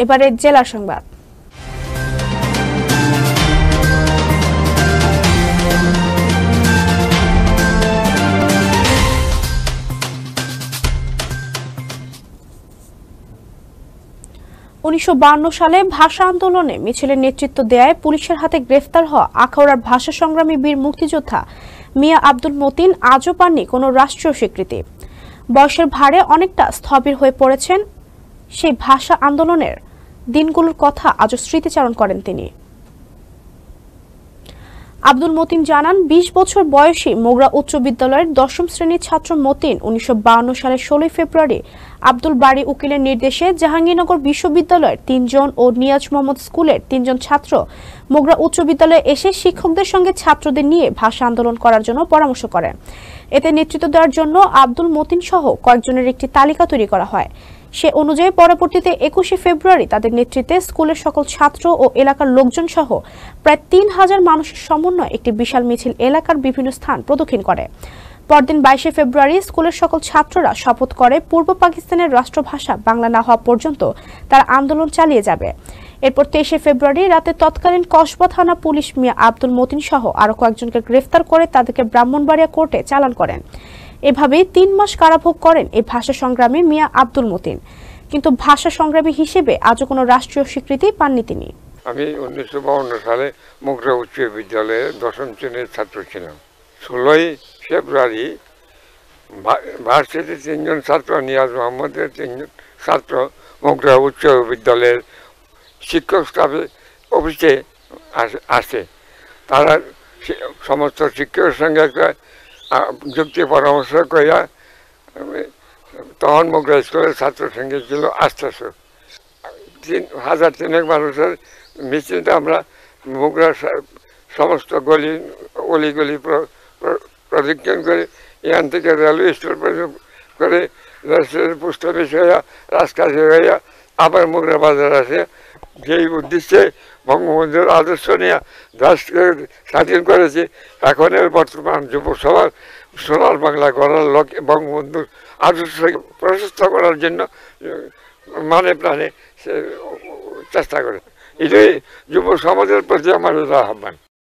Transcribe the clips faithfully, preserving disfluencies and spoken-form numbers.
এবারে জেলা সংবাদ। উনিশশো বায়ান্ন সালে ভাষা আন্দোলনে মিছিলের নেতৃত্ব দেয় পুলিশের হাতে গ্রেফতার হওয়া আখাউড়ার ভাষা সংগ্রামী বীর মুক্তিযোদ্ধা মিয়া আব্দুল মতিন আজও পাননি কোনো রাষ্ট্রীয় স্বীকৃতি। বয়সের ভারে অনেকটা স্থবির হয়ে পড়েছেন। সেই ভাষা আন্দোলনের দিনগুলোর কথা আজও স্মৃতিচারণ করেন তিনি। আব্দুল মতিন জানান, বিশ বছর বয়সী মোগরা উচ্চ বিদ্যালয়ের দশম শ্রেণীর ছাত্র মতিন উনিশশো বায়ান্ন সালের ষোলোই ফেব্রুয়ারি আব্দুল বারী উকিলের নির্দেশে জাহাঙ্গীরনগর বিশ্ববিদ্যালয়ের তিনজন ও নিয়াজ মোহাম্মদ স্কুলের তিনজন ছাত্র মোগরা উচ্চ বিদ্যালয়ে এসে শিক্ষকদের সঙ্গে ছাত্রদের নিয়ে ভাষা আন্দোলন করার জন্য পরামর্শ করেন। এতে নেতৃত্ব দেওয়ার জন্য আব্দুল মতিন সহ কয়েকজনের একটি তালিকা তৈরি করা হয়। সে অনুযায়ী পরবর্তীতে একুশে ফেব্রুয়ারি তাদের নেতৃত্বে স্কুলের সকল ছাত্র ও এলাকার লোকজন সহ প্রায় তিন হাজার মানুষের সমন্বয়ে একটি বিশাল মিছিল এলাকার বিভিন্ন স্থান প্রদক্ষিণ করে। পরদিন বাইশে ফেব্রুয়ারি স্কুলের সকল ছাত্ররা শপথ করে পূর্ব পাকিস্তানের রাষ্ট্রভাষা বাংলা না হওয়া পর্যন্ত তারা আন্দোলন চালিয়ে যাবে। এরপর তেইশে ফেব্রুয়ারি রাতে তৎকালীন কসবা থানা পুলিশ মিয়া আব্দুল মতিন সহ আরো কয়েকজনকে গ্রেফতার করে তাদেরকে ব্রাহ্মণবাড়িয়া কোর্টে চালান করেন। এভাবে তিন মাস কারাভোগ করেন এই ভাষা সংগ্রামী মিয়া আব্দুল মতিন, কিন্তু ভাষা সংগ্রামী হিসেবে আজও কোনো রাষ্ট্রীয় স্বীকৃতি পাননি তিনি। আমি উনিশশো বাউন্ন সালে মোগরা উচ্চ বিদ্যালয়ে দশম শ্রেণীর ছাত্র ছিলাম। ষোলোই ফেব্রুয়ারি ভার্সিটির তিনজন ছাত্র, নিয়াজ মোহাম্মদের তিনজন ছাত্র মোগরা উচ্চ বিদ্যালয়ের শিক্ষক স্টাফে অফিসে আসে। তারা সমস্ত শিক্ষকের সঙ্গে একটা যুক্তি পরামর্শ করিয়া তখন মোগরা স্কুলের ছাত্র সঙ্গে ছিল আটশো তিন হাজার তিনেক মানুষের মিছিলটা আমরা মোগরার সমস্ত গলি অলিগলি প্রদক্ষিণ করে এখান থেকে রেলওয়ে স্টেশন পর্যন্ত করে পোস্ট অফিস হইয়া রাজকাশি হইয়া আবার মোগরা বাজার আসে। যেই উদ্দেশ্যে বঙ্গবন্ধুর আদর্শ নিয়ে দেশকে স্বাধীন করেছে, এখন এর বর্তমান যুবসভার সোনার বাংলা গড়ার লোক বঙ্গবন্ধুর আদর্শকে প্রশস্ত করার জন্য মানে প্রাণে সে চেষ্টা করে। এটাই যুব সমাজের প্রতি আমার আহ্বান।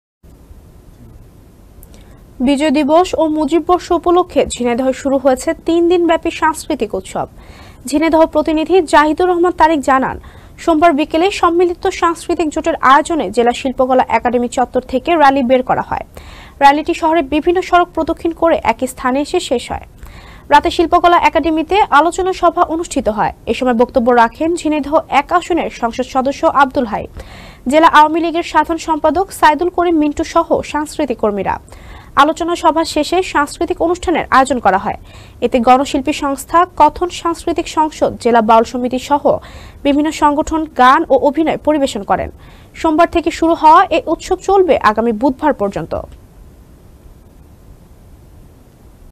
বিজয় দিবস ও মুজিব বর্ষ উপলক্ষে ঝিনাইদহে শুরু হয়েছে তিন দিন ব্যাপী সাংস্কৃতিক উৎসব। ঝিনাইদহ প্রতিনিধি জাহিদুর রহমান তারিক জানান, সোমবার বিকেলে সম্মিলিত সাংস্কৃতিক জোটের আয়োজনে জেলা শিল্পকলা একাডেমি চত্বর থেকে র্যালি বের করা হয়। র্যালিটি শহরের বিভিন্ন সড়ক প্রদক্ষিণ করে একই স্থানে এসে শেষ হয়। রাতে শিল্পকলা একাডেমিতে আলোচনা সভা অনুষ্ঠিত হয়। এ সময় বক্তব্য রাখেন ঝিনাইদহ এক আসনের সংসদ সদস্য আব্দুল হাই, জেলা আওয়ামী লীগের সাধারণ সম্পাদক সাইদুল করিম মিন্টু সহ সাংস্কৃতিক কর্মীরা। আলোচনা সভা শেষে সাংস্কৃতিক অনুষ্ঠানের আয়োজন করা হয়। এতে গণশিল্পী সংস্থা, কথন সাংস্কৃতিক সংসদ, জেলা বাউল সমিতি সহ বিভিন্ন সংগঠন গান ও অভিনয় পরিবেশন করেন। সোমবার থেকে শুরু হওয়া এই উৎসব চলবে আগামী বুধবার পর্যন্ত।